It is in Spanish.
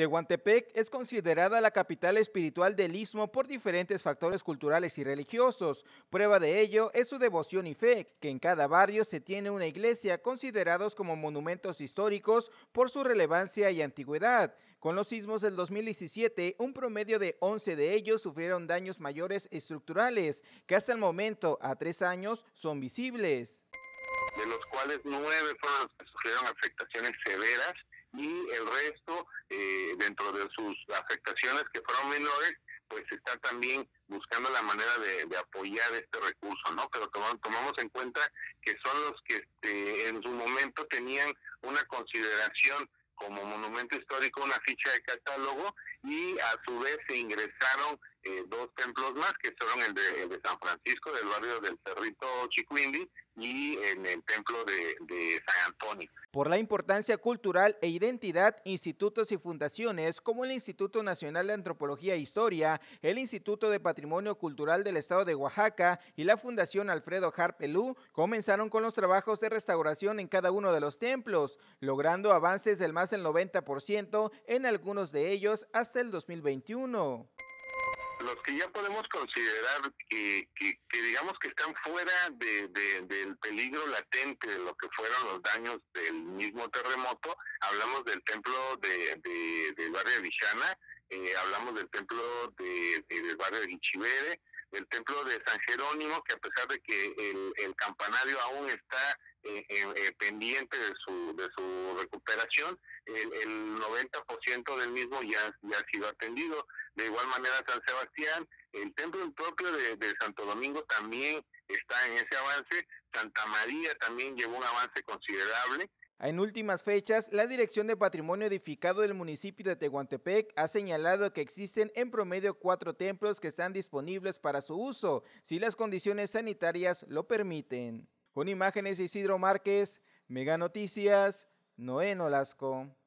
Tehuantepec es considerada la capital espiritual del Istmo por diferentes factores culturales y religiosos. Prueba de ello es su devoción y fe, que en cada barrio se tiene una iglesia, considerados como monumentos históricos por su relevancia y antigüedad. Con los sismos del 2017, un promedio de 11 de ellos sufrieron daños mayores estructurales, que hasta el momento, a 3 años, son visibles. De los cuales 9 fueron los que sufrieron afectaciones severas y el resto, dentro de sus afectaciones que fueron menores, pues está también buscando la manera de apoyar este recurso, ¿no? Pero tomamos en cuenta que son los que en su momento tenían una consideración como monumento histórico, una ficha de catálogo, y a su vez se ingresaron 2 templos más, que fueron el de San Francisco, del barrio del Cerrito Chicuindi, y en el templo de San Antonio. Por la importancia cultural e identidad, institutos y fundaciones como el Instituto Nacional de Antropología e Historia, el Instituto de Patrimonio Cultural del Estado de Oaxaca y la Fundación Alfredo Harp Elú comenzaron con los trabajos de restauración en cada uno de los templos, logrando avances del más del 90% en algunos de ellos hasta el 2021. Los que ya podemos considerar que digamos que están fuera del peligro latente de lo que fueron los daños del mismo terremoto, hablamos del templo del barrio de Vixana, hablamos del templo del barrio de Guichivere, del templo de San Jerónimo, que a pesar de que el campanario aún está pendiente de su recuperación, el 90% del mismo ya ha sido atendido. De igual manera San Sebastián, el templo propio de Santo Domingo también está en ese avance. Santa María también llevó un avance considerable. En últimas fechas, la Dirección de Patrimonio Edificado del municipio de Tehuantepec ha señalado que existen en promedio 4 templos que están disponibles para su uso, si las condiciones sanitarias lo permiten. Con imágenes de Isidro Márquez, Mega Noticias, Noé Nolasco.